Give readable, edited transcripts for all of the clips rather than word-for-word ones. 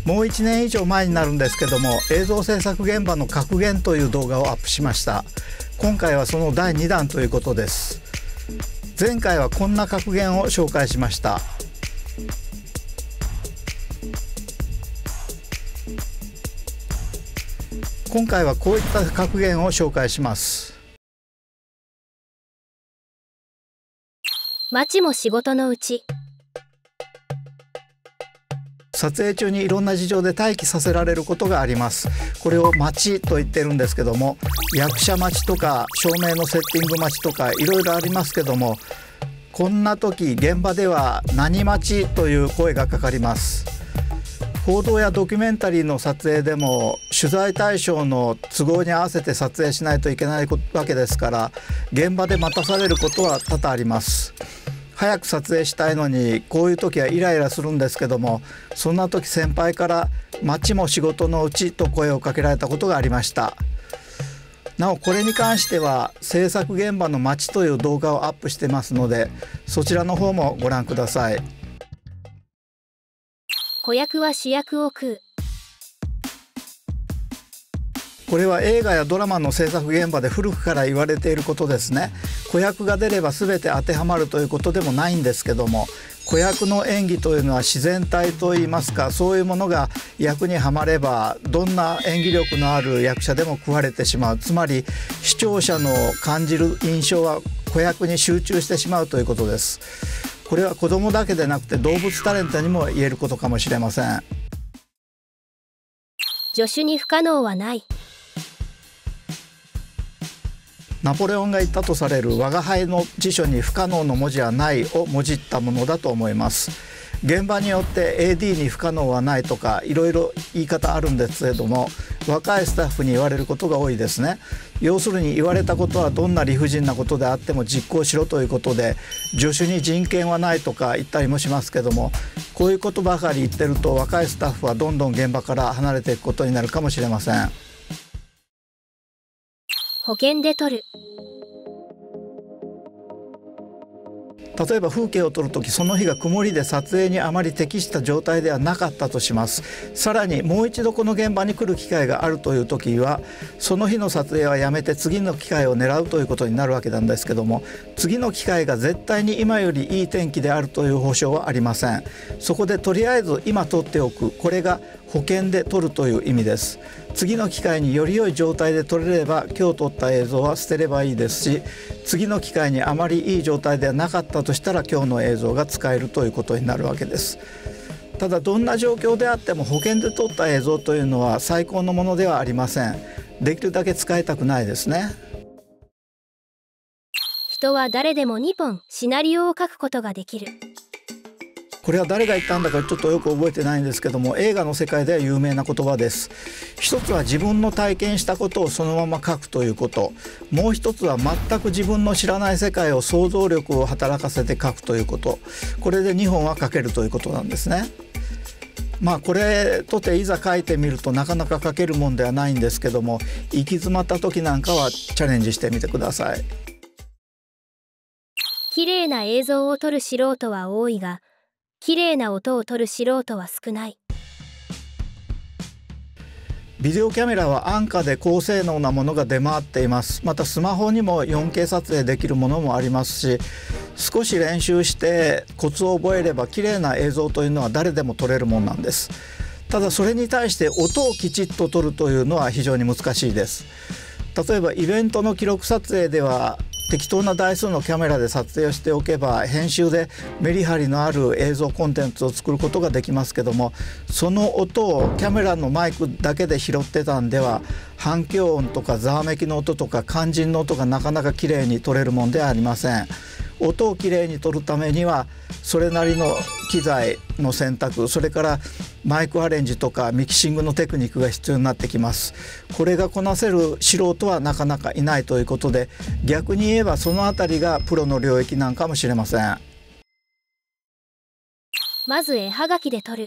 もう1年以上前になるんですけども、映像制作現場の格言という動画をアップしました。今回はその第2弾ということです。前回はこんな格言を紹介しました。今回はこういった格言を紹介します。 待ちも仕事のうち。 撮影中にいろんな事情で待機させられることがあります。これを待ちと言ってるんですけども、役者待ちとか照明のセッティング待ちとかいろいろありますけども、こんな時現場では何待ちという声がかかります。報道やドキュメンタリーの撮影でも取材対象の都合に合わせて撮影しないといけないわけですから、現場で待たされることは多々あります。早く撮影したいのにこういう時はイライラするんですけども、そんな時先輩から待ちも仕事のうちと声をかけられたことがありました。なおこれに関しては制作現場の待ちという動画をアップしてますので、そちらの方もご覧ください。 子役は主役を食う。 これは映画やドラマの制作現場で古くから言われていることですね。子役が出れば全て当てはまるということでもないんですけども、子役の演技というのは自然体といいますか、そういうものが役にはまればどんな演技力のある役者でも食われてしまう。つまり視聴者の感じる印象は子役に集中してしまうということです。これは子供だけでなくて動物タレントにも言えることかもしれません。 助手に不可能はない。 ナポレオンが言ったとされる我が輩の辞書に不可能の文字はないをもじったものだと思います。現場によって AD に不可能はないとかいろいろ言い方あるんですけれども、若いスタッフに言われることが多いですね。要するに言われたことはどんな理不尽なことであっても実行しろということで、助手に人権はないとか言ったりもしますけども、こういうことばかり言ってると若いスタッフはどんどん現場から離れていくことになるかもしれません。 保険で撮る。 例えば風景を撮るとき、その日が曇りで撮影にあまり適した状態ではなかったとします。さらにもう一度この現場に来る機会があるというときは、その日の撮影はやめて次の機会を狙うということになるわけなんですけども、次の機会が絶対に今よりいい天気であるという保証はありません。そこでとりあえず今撮っておく、これが保険で撮るという意味です。次の機会により良い状態で撮れれば今日撮った映像は捨てればいいですし、次の機会にあまりいい状態ではなかったとしたら今日の映像が使えるということになるわけです。ただどんな状況であっても保険で撮った映像というのは最高のものではありません。できるだけ使いたくないですね。 人は誰でも2本シナリオを書くことができる。 これは誰が言ったんだかちょっとよく覚えてないんですけども、映画の世界では有名な言葉です。一つは自分の体験したことをそのまま書くということ、もう一つは全く自分の知らない世界を想像力を働かせて書くということ、これで2本は書けるということなんですね。これとていざ書いてみるとなかなか書けるもんではないんですけども、行き詰まった時なんかはチャレンジしてみてください。 綺麗な映像を撮る素人は多いが、綺麗な音を撮る素人は少ない。 ビデオキャメラは安価で高性能なものが出回っています。またスマホにも 4K 撮影できるものもありますし、少し練習してコツを覚えれば綺麗な映像というのは誰でも撮れるものなんです。ただそれに対して音をきちっと撮るというのは非常に難しいです。例えばイベントの記録撮影では適当な台数のキャメラで撮影をしておけば編集でメリハリのある映像コンテンツを作ることができますけども、その音をキャメラのマイクだけで拾ってたんでは反響音とかざわめきの音とか肝心の音がなかなかきれいに撮れるもんではありません。音をきれいに撮るためにはそれなりの機材の選択、それからマイクアレンジとかミキシングのテクニックが必要になってきます。これがこなせる素人はなかなかいないということで、逆に言えばそのあたりがプロの領域なんかもしれません。 まず絵はがきで撮る。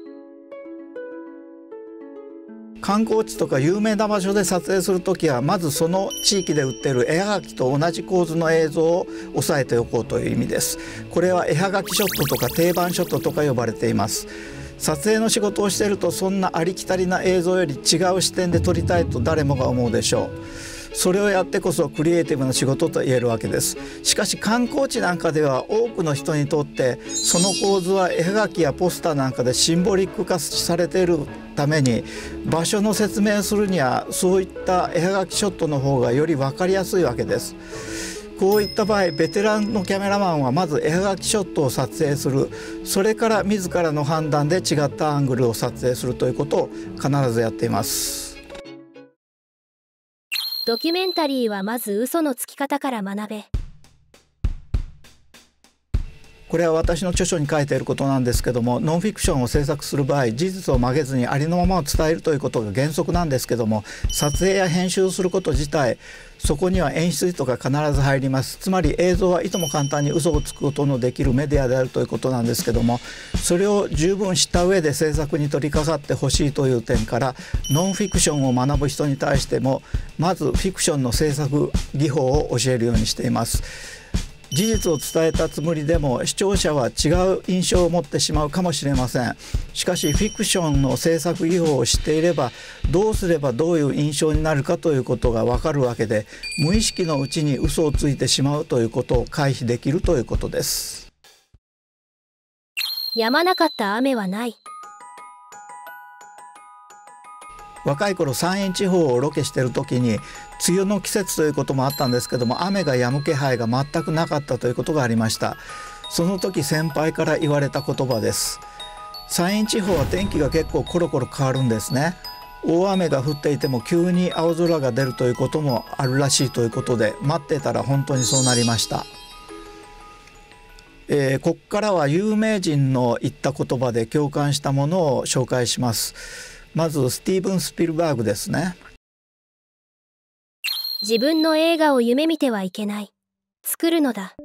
観光地とか有名な場所で撮影するときはまずその地域で売っている絵はがきと同じ構図の映像を押さえておこうという意味です。これは絵はがきショットとか定番ショットとか呼ばれています。 撮影の仕事をしているとそんなありきたりな映像より違う視点で撮りたいと誰もが思うでしょう。それをやってこそクリエイティブな仕事と言えるわけです。しかし観光地なんかでは多くの人にとってその構図は絵はがきやポスターなんかでシンボリック化されているために、場所の説明をするにはそういった絵はがきショットの方がより分かりやすいわけです。こういった場合ベテランのキャメラマンはまず絵はがきショットを撮影する、それから自らの判断で違ったアングルを撮影するということを必ずやっています。 ドキュメンタリーはまず嘘のつき方から学べ。 これは私の著書に書いていることなんですけども、ノンフィクションを制作する場合、事実を曲げずにありのままを伝えるということが原則なんですけども、撮影や編集すること自体、そこには演出意図が必ず入ります。つまり映像はいとも簡単に嘘をつくことのできるメディアであるということなんですけども、それを十分知った上で制作に取り掛かってほしいという点から、ノンフィクションを学ぶ人に対してもまずフィクションの制作技法を教えるようにしています。事実を伝えたつもりでも視聴者は違う印象を持ってしまうかもしれません。しかしフィクションの制作技法を知っていれば、どうすればどういう印象になるかということがわかるわけで、無意識のうちに嘘をついてしまうということを回避できるということです。 止まなかった雨はない。 若い頃山陰地方をロケしている時に梅雨の季節ということもあったんですけども、雨が止む気配が全くなかったということがありました。その時先輩から言われた言葉です。山陰地方は天気が結構コロコロ変わるんですね。大雨が降っていても急に青空が出るということもあるらしいということで、待ってたら本当にそうなりました。ここからは有名人の言った言葉で共感したものを紹介します。まずスティーブン・スピルバーグですね。 自分の映画を夢見てはいけない。作るのだ。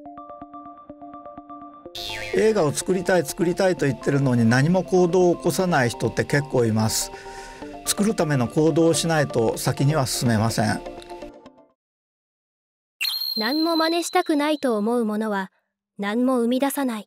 映画を作りたいと言ってるのに何も行動を起こさない人って結構います。作るための行動をしないと先には進めません。 何も真似したくないと思うものは何も生み出さない。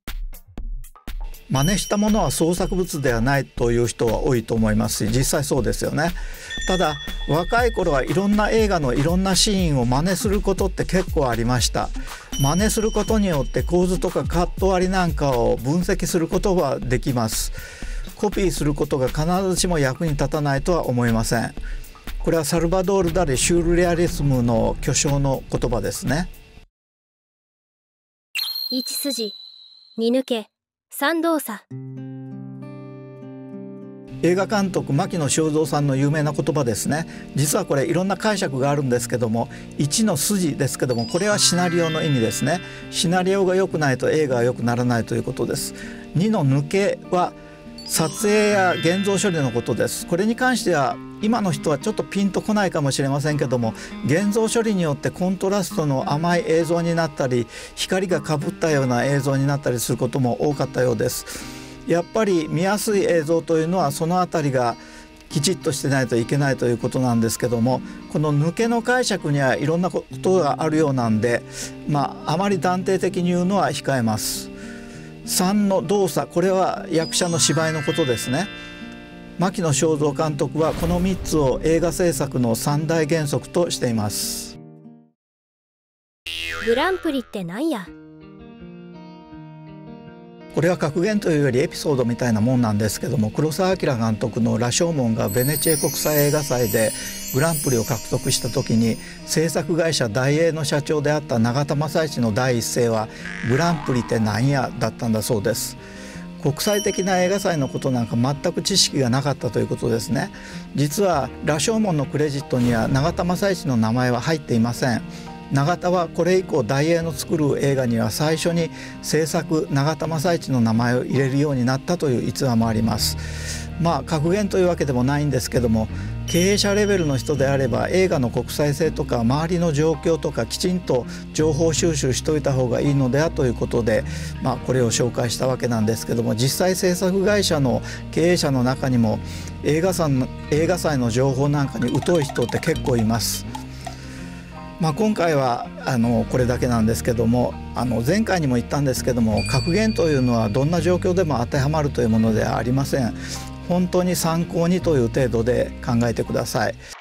真似したものは創作物ではないという人は多いと思いますし、実際そうですよね。ただ若い頃はいろんな映画のいろんなシーンを真似することって結構ありました。真似することによって構図とかカット割りなんかを分析することはできます。コピーすることが必ずしも役に立たないとは思いません。これはサルバドール・ダリシュールレアリスムの巨匠の言葉ですね。 1筋2抜け3動作。 映画監督牧野省三さんの有名な言葉ですね。実はこれいろんな解釈があるんですけども、1の筋ですけども、これはシナリオの意味ですね。シナリオが良くないと映画は良くならないということです。2の抜けは撮影や現像処理のことです。これに関しては今の人はちょっとピンとこないかもしれませんけども、現像処理によってコントラストの甘い映像になったり、光がかぶったような映像になったりすることも多かったようです。やっぱり見やすい映像というのはそのあたりがきちっとしてないといけないということなんですけども、この抜けの解釈にはいろんなことがあるようなんで、あまり断定的に言うのは控えます。3の動作、これは役者の芝居のことですね。牧野省三監督はこの3つを映画制作の3大原則としています。 グランプリって何や。 これは格言というよりエピソードみたいなもんなんですけども、黒澤明監督の「羅生門」がベネチェ国際映画祭でグランプリを獲得した時に、制作会社大映の社長であった永田正一の第一声は「グランプリってなんや」だったんだそうです。国際的な映画祭のことなんか全く知識がなかったということですね。実は羅生門のクレジットには永田正一の名前は入っていません。永田はこれ以降大映の作る映画には最初に制作永田正一の名前を入れるようになったという逸話もあります。格言というわけでもないんですけども、経営者レベルの人であれば映画の国際性とか周りの状況とかきちんと情報収集しておいた方がいいのではということで、これを紹介したわけなんですけども、実際制作会社の経営者の中にも映画祭の情報なんかに疎い人って結構います。 今回はこれだけなんですけども、前回にも言ったんですけども、格言というのはどんな状況でも当てはまるというものではありません。本当に参考にという程度で考えてください。